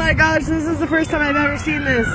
my gosh, this is the first time I've ever seen this.